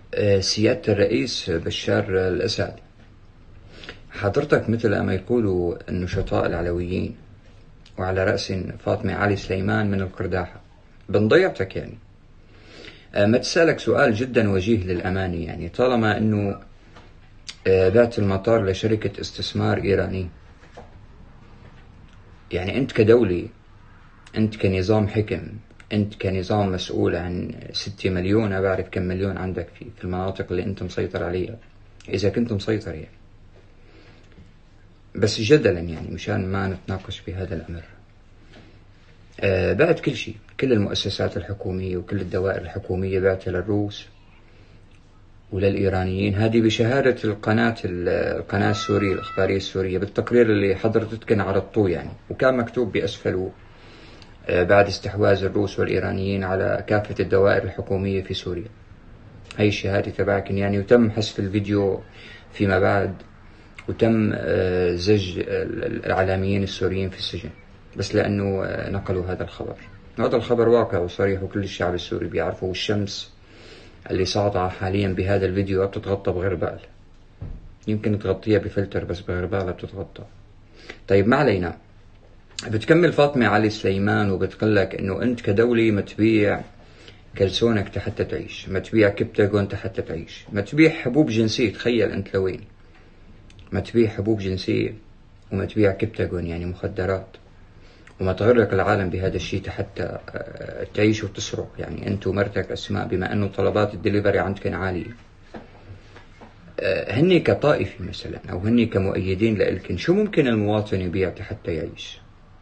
سيادة الرئيس بشار الأسد، حضرتك مثل ما يقولوا النشطاء العلويين وعلى رأس فاطمة علي سليمان من القرداحة بنضيعتك يعني. ما تسألك سؤال جدا وجيه للأمانة، يعني طالما أنه بعت المطار لشركة استثمار إيراني، يعني أنت كدولة، أنت كنظام حكم، أنت كنظام مسؤول عن 6 مليون، أنا بعرف كم مليون عندك في المناطق اللي أنت مسيطر عليها، إذا كنت مسيطر يعني. بس جدلا يعني مشان ما نتناقش في هذا الأمر، بعت كل شيء، كل المؤسسات الحكومية وكل الدوائر الحكومية بعتها للروس وللإيرانيين. هذه بشهادة القناة السورية الإخبارية السورية بالتقرير اللي حضرتك كان عرضتوه يعني، وكان مكتوب بأسفله بعد استحواذ الروس والإيرانيين على كافة الدوائر الحكومية في سوريا. هاي الشهادة تبعكن يعني، وتم حذف الفيديو فيما بعد، وتم زج الإعلاميين السوريين في السجن بس لأنه نقلوا هذا الخبر. هذا الخبر واقع وصريح وكل الشعب السوري بيعرفه، والشمس اللي ساطعة حاليا بهذا الفيديو بتتغطى بغربال، يمكن تغطيها بفلتر بس بغربال بتتغطى. طيب ما علينا. بتكمل فاطمة علي سليمان وبتقلك انه انت كدولة ما تبيع كلسونك حتى تعيش، ما تبيع كبتاغون حتى تعيش، ما تبيع حبوب جنسية. تخيل انت لوين، ما تبيع حبوب جنسية وما تبيع كبتاغون يعني مخدرات، وما تغرق العالم بهذا الشيء حتى تعيش وتسرق يعني انت ومرتك اسماء، بما انه طلبات الدليفري عندكن عالية. هني كطائفة مثلا او هني كمؤيدين لإلكن، شو ممكن المواطن يبيع حتى يعيش؟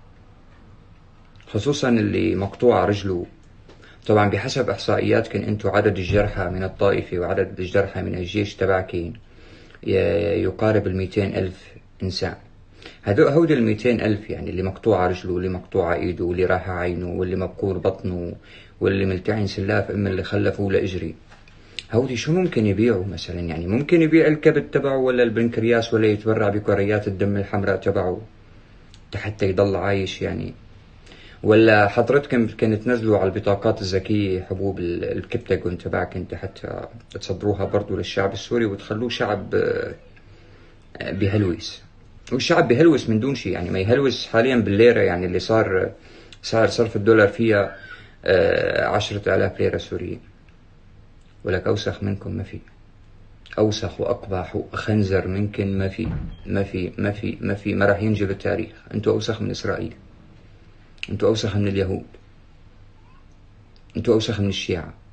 خصوصا اللي مقطوع رجله. طبعا بحسب احصائياتكن انتو عدد الجرحى من الطائفة وعدد الجرحى من الجيش تبعكن يقارب 200,000 إنسان. هودي 200,000 يعني اللي مقطوعة رجله واللي مقطوعة إيده واللي راح عينه واللي مبقور بطنه واللي ملتعن سلاف أم اللي خلفه لإجري، هودي شو ممكن يبيعوا مثلا؟ يعني ممكن يبيع الكبد تبعه ولا البنكرياس ولا يتبرع بكريات الدم الحمراء تبعه حتى يضل عايش يعني؟ ولا حضرتكم كنت تنزلوا على البطاقات الذكية حبوب الكبتاجون تبعك انت حتى تصدروها برضو للشعب السوري وتخلوه شعب بهلوس؟ والشعب بهلوس من دون شيء يعني، ما يهلوس حاليا بالليرة يعني، اللي صار سعر صرف الدولار فيها 10,000 ليرة سورية. ولك أوسخ منكم ما في، أوسخ وأقبح وأخنزر منكم ما في، ما راح ينجب التاريخ. أنتوا أوسخ من إسرائيل، أنتوا أوسخ من اليهود، أنتوا أوسخ من الشيعة.